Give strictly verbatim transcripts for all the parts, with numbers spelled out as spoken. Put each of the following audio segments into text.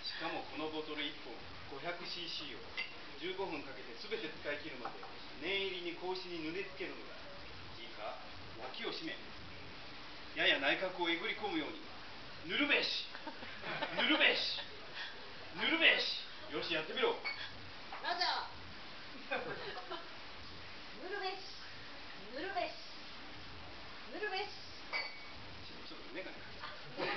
しかもこのボトルいっぽん ごひゃくシーシー をじゅうごふんかけて全て使い切るまで念入りに格子に塗りつけるのだ。いいか、脇を締め、やや内角をえぐり込むように塗るべし塗るべし塗るべし。よし、やってみろ。 ラジャー。塗るべし塗るべし塗るべし。 ちょっとメガネかけ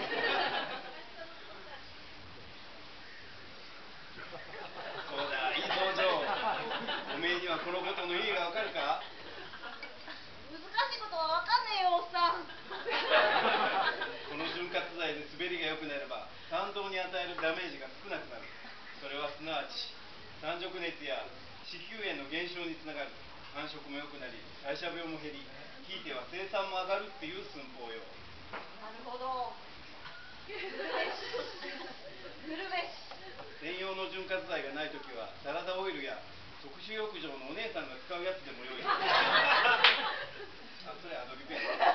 そうだ、いい表情。おめえにはこのことの意味がわかるか？ 難しいことはわかんねえよ、おっさん。 この潤滑剤で滑りが良くなれば参道に与えるダメージが少なくなる。それはすなわち三熟熱や子宮炎の減少につながる。繁殖も良くなり代謝病も減り、ひいては生産も上がるっていう寸法よ。 なるほど。塗るべし塗るべし。 専用の潤滑剤がないときはサラダオイルや特殊浴場のお姉さんが使うやつでもよい。あ、それアドリブや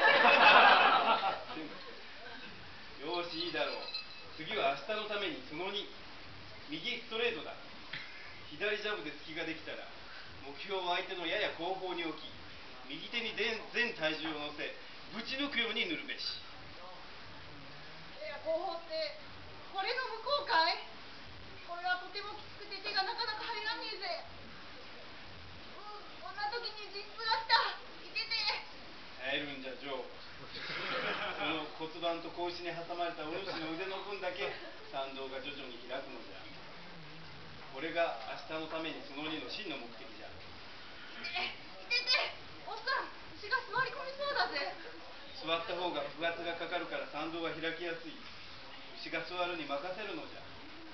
よーし、いいだろう。次は明日のためにそのに、右ストレートだ。左ジャブで隙ができたら目標を相手のやや後方に置き、右手に全体重を乗せぶち抜くように塗るべし。 いや、後方ってこれの向こうかい？これはとてもきつくて手がなかなか入らねえぜ。うん、こんな時に陣痛が来た。いてて。 耐えるんじゃ、ジョー。その骨盤と格子に挟まれたお主の腕の分だけ参道が徐々に開くのじゃ。これが明日のためにそのにの真の目的じゃ。 いてて、おっさん、牛が座り込みそうだぜ。 座った方が腹圧がかかるから参道が開きやすい。牛が座るに任せるのじゃ。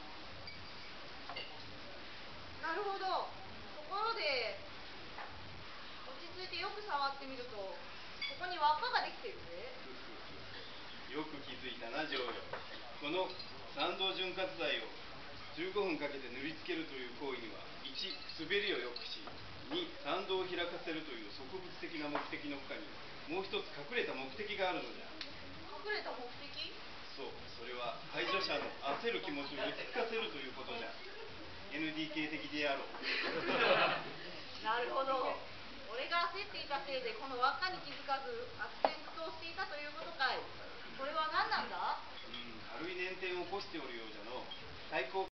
なるほど。ところで、落ち着いてよく触ってみると、ここに輪っかができてるぜ。 よく気づいたな、ジョーよ。この参道潤滑剤をじゅうごふんかけて塗りつけるという行為には、いち、滑りを良くし、に、参道を開かせるという植物的な目的の他に、もう一つ隠れた目的があるのじゃ。 隠れた目的？ そう、それは介助者の焦る気持ちを落ち着かせるということじゃ。エヌディー 系的であろう。 なるほど。俺が焦っていたせいでこの輪っかに気づかず悪戦苦闘していたということかい。これは何なんだ？ うん、軽い捻転を起こしておるようじゃの。対抗